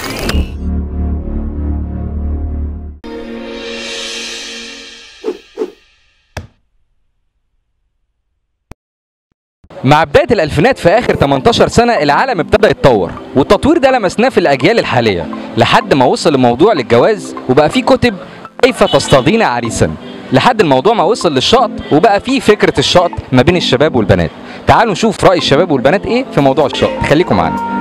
مع بداية الألفينات في آخر 18 سنة العالم ابتدى يتطور، والتطوير ده لمسناه في الأجيال الحالية لحد ما وصل الموضوع للجواز، وبقى فيه كتب كيف تصطادين عريسا، لحد الموضوع ما وصل للشقط، وبقى فيه فكرة الشقط ما بين الشباب والبنات. تعالوا نشوف رأي الشباب والبنات إيه في موضوع الشقط، خليكم معانا.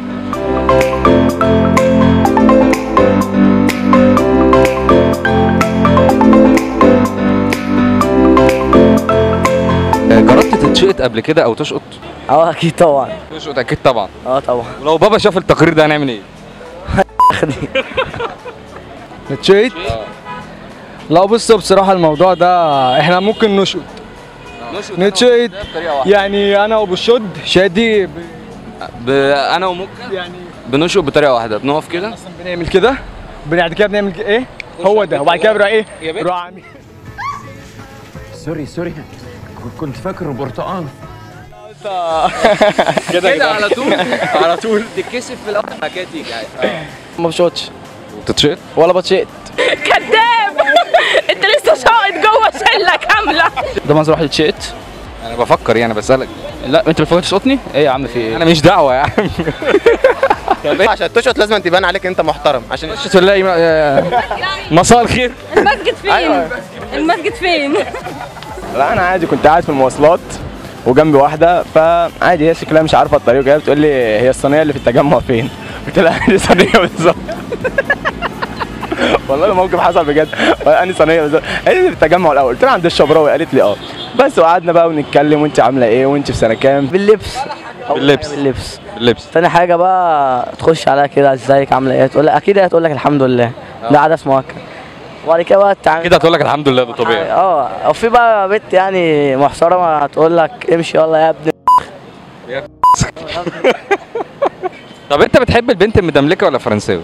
جربت تتشقط قبل كده او تشقط؟ اكيد طبعا. تشقط اكيد طبعا. طبعا. ولو بابا شاف التقرير ده هنعمل ايه؟ نتشقط؟ لا بص بصراحة الموضوع ده احنا ممكن نشقط نتشقط يعني انا وبالشد شادي انا وممكن يعني بنشقط بطريقة واحدة، بنقف كده اصلا بنعمل كده بعد كده بنعمل ايه؟ هو ده، وبعد كده بنروح ايه؟ بنروح عامل سوري كنت فاكره برتقال. كده على طول تتكسف في الاول بعد كده تيجي عادي. ما بشوتش. تتشقط ولا بتشقط. كذاب. انت لسه شاقط جوه شله كامله. ده منظر واحد يتشقط؟ انا بفكر يعني بسألك. لا انت بتفكر تشقطني؟ ايه يا عم في ايه؟ انا مش دعوة يا عم. طب ايه عشان تشقط لازم تبان عليك انت محترم عشان تلاقي مساء الخير. المسجد فين؟ المسجد فين؟ لا انا عادي كنت قاعد في المواصلات وجنبي واحده فعادي هي شكلها مش عارفه الطريق وجايه بتقول لي هي الصينيه اللي في التجمع فين؟ قلت لها دي صينيه بالظبط. والله الموقف حصل بجد. اني صينيه بالظبط؟ قالت لي في التجمع الاول، قلت لها عند الشبراوي، قالت لي بس وقعدنا بقى ونتكلم وانت عامله ايه وانت في سنه كام؟ باللبس. تاني حاجه بقى تخش عليها كده ازيك عامله ايه؟ تقول لك اكيد هتقول لك الحمد لله. ده عدس مؤكد. وبعد كده بقى التعامل كده هتقول لك الحمد لله، ده طبيعي. او في بقى بنت يعني محترمه هتقول لك امشي يلا يا ابني. طب انت بتحب البنت المدملكه ولا فرنساوي؟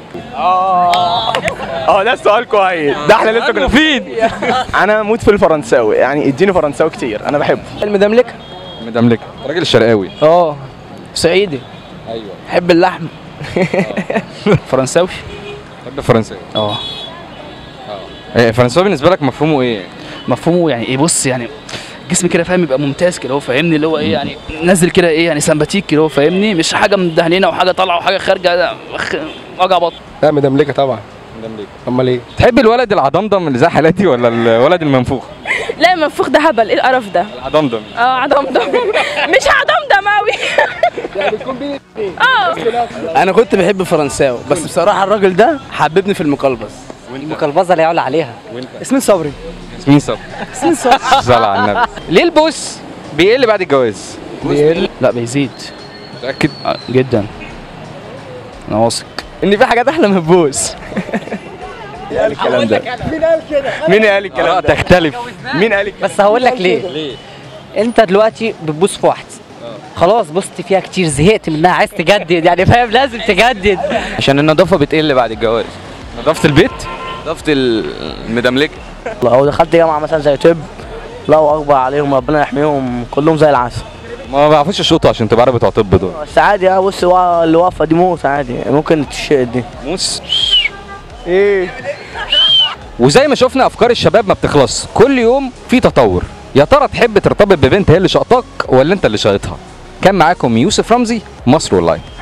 ده السؤال كويس، ده احنا لسه كنا مفيد. انا اموت في الفرنساوي، يعني اديني فرنساوي كتير انا بحبه. المدملكه. الراجل الشرقاوي. صعيدي. ايوه. بحب اللحم. فرنساوي. بحب الفرنساوي. الفرنساوي بالنسبه لك مفهومه ايه؟ مفهومه يعني ايه؟ بص يعني جسمي كده فاهم، يبقى ممتاز كده، هو فاهمني اللي هو ايه يعني نازل كده ايه يعني سمباتيك كده، هو فاهمني، مش حاجه مدهنينه وحاجه طالعه وحاجه خارجه وجع بطن. لا مدملكه طبعا. امال ايه؟ تحب الولد العضمضم اللي زي حالاتي ولا الولد المنفوخ؟ لا المنفوخ ده هبل، ايه القرف ده؟ العضمضم. عضمضم. مش عضمضم قوي. انا كنت بحب الفرنساوي بس بصراحه الراجل ده حببني في المقلبص. المقلبصه اللي يعلى عليها. اسمين صبري. صلى على النبي. ليه البوس بيقل بعد الجواز؟ لا بيزيد. متأكد؟ جدا. انا واثق ان في حاجات احلى من البوس. مين قال الكلام ده؟ مين قال الكلام ده؟ تختلف. مين قال الكلام؟ بس هقول لك ليه؟ انت دلوقتي بتبوس في واحده خلاص بصت فيها كتير زهقت منها عايز تجدد، يعني فاهم لازم تجدد. عشان النظافه بتقل بعد الجواز. نظافه البيت؟ نظافه المدملكه. لو دخلت جامعه مثلا زي طب، الله اكبر عليهم ربنا يحميهم كلهم زي العسل. ما بيعرفوش يشوطوا عشان تبقى عارف بتوع طب دول. بس عادي بص اللي واقفه دي موس عادي ممكن تشقط دي. موس؟ ايه؟ وزي ما شفنا افكار الشباب ما بتخلص، كل يوم في تطور. يا ترى تحب ترتبط ببنت هي اللي شقطاك ولا انت اللي شقطها؟ كان معاكم يوسف رمزي، مصر اونلاين.